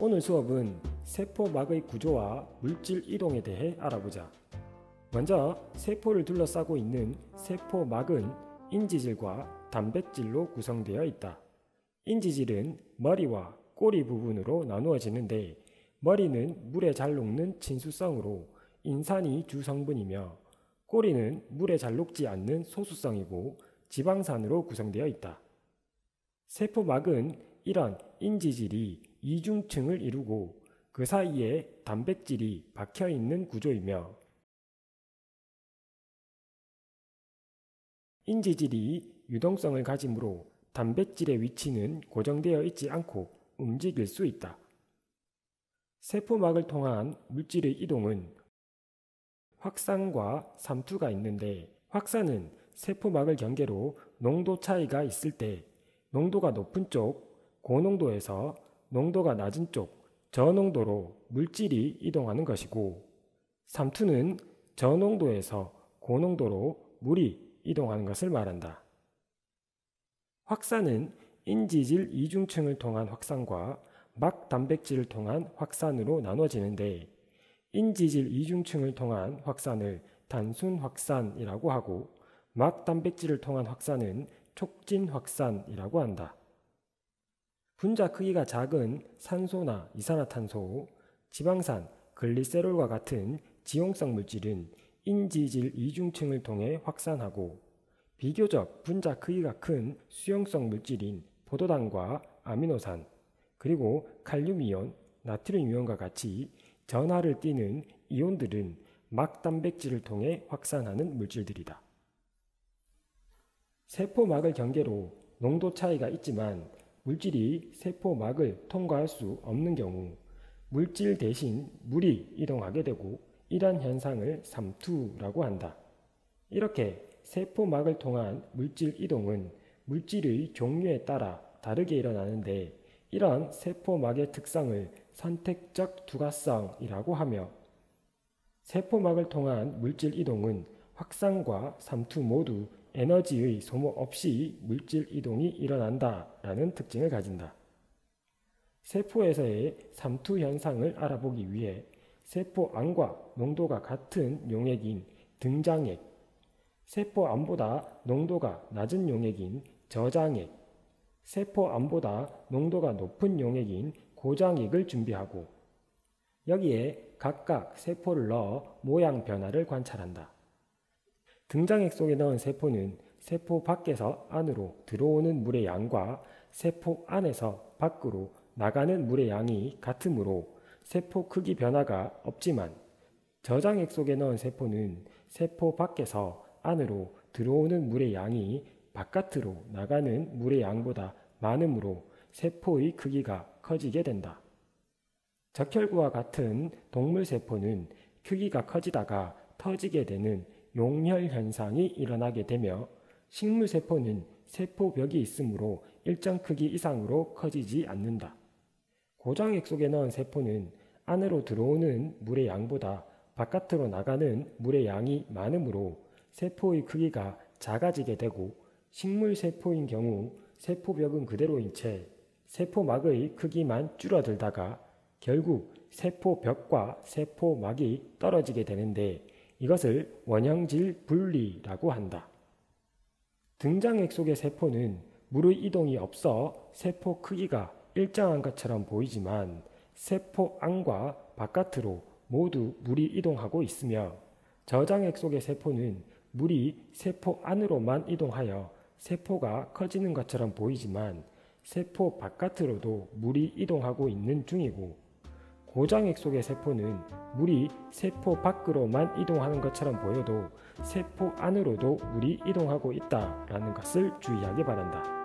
오늘 수업은 세포막의 구조와 물질 이동에 대해 알아보자. 먼저 세포를 둘러싸고 있는 세포막은 인지질과 단백질로 구성되어 있다. 인지질은 머리와 꼬리 부분으로 나누어지는데, 머리는 물에 잘 녹는 친수성으로 인산이 주 성분이며, 꼬리는 물에 잘 녹지 않는 소수성이고 지방산으로 구성되어 있다. 세포막은 이런 인지질이 이중층을 이루고 그 사이에 단백질이 박혀있는 구조이며, 인지질이 유동성을 가지므로 단백질의 위치는 고정되어 있지 않고 움직일 수 있다. 세포막을 통한 물질의 이동은 확산과 삼투가 있는데, 확산은 세포막을 경계로 농도 차이가 있을 때 농도가 높은 쪽 고농도에서 농도가 낮은 쪽 저농도로 물질이 이동하는 것이고, 삼투는 저농도에서 고농도로 물이 이동하는 것을 말한다. 확산은 인지질 이중층을 통한 확산과 막 단백질을 통한 확산으로 나눠지는데, 인지질 이중층을 통한 확산을 단순 확산이라고 하고, 막 단백질을 통한 확산은 촉진 확산이라고 한다. 분자 크기가 작은 산소나 이산화탄소, 지방산, 글리세롤과 같은 지용성 물질은 인지질 이중층을 통해 확산하고, 비교적 분자 크기가 큰 수용성 물질인 포도당과 아미노산, 그리고 칼륨이온, 나트륨이온과 같이 전하를 띠는 이온들은 막 단백질을 통해 확산하는 물질들이다. 세포막을 경계로 농도 차이가 있지만 물질이 세포막을 통과할 수 없는 경우 물질 대신 물이 이동하게 되고, 이러한 현상을 삼투라고 한다. 이렇게 세포막을 통한 물질 이동은 물질의 종류에 따라 다르게 일어나는데, 이런 세포막의 특성을 선택적 투과성이라고 하며, 세포막을 통한 물질 이동은 확산과 삼투 모두 에너지의 소모 없이 물질 이동이 일어난다라는 특징을 가진다. 세포에서의 삼투 현상을 알아보기 위해 세포 안과 농도가 같은 용액인 등장액, 세포 안보다 농도가 낮은 용액인 저장액, 세포 안보다 농도가 높은 용액인 고장액을 준비하고, 여기에 각각 세포를 넣어 모양 변화를 관찰한다. 등장액 속에 넣은 세포는 세포 밖에서 안으로 들어오는 물의 양과 세포 안에서 밖으로 나가는 물의 양이 같으므로 세포 크기 변화가 없지만, 저장액 속에 넣은 세포는 세포 밖에서 안으로 들어오는 물의 양이 바깥으로 나가는 물의 양보다 많으므로 세포의 크기가 커지게 된다. 적혈구와 같은 동물 세포는 크기가 커지다가 터지게 되는 용혈 현상이 일어나게 되며, 식물 세포는 세포벽이 있으므로 일정 크기 이상으로 커지지 않는다. 고장액 속에 넣은 세포는 안으로 들어오는 물의 양보다 바깥으로 나가는 물의 양이 많으므로 세포의 크기가 작아지게 되고, 식물 세포인 경우 세포벽은 그대로인 채 세포막의 크기만 줄어들다가 결국 세포벽과 세포막이 떨어지게 되는데, 이것을 원형질 분리라고 한다. 등장액 속의 세포는 물의 이동이 없어 세포 크기가 일정한 것처럼 보이지만, 세포 안과 바깥으로 모두 물이 이동하고 있으며, 저장액 속의 세포는 물이 세포 안으로만 이동하여 세포가 커지는 것처럼 보이지만 세포 바깥으로도 물이 이동하고 있는 중이고, 고장액 속의 세포는 물이 세포 밖으로만 이동하는 것처럼 보여도 세포 안으로도 물이 이동하고 있다는 것을 주의하기 바란다.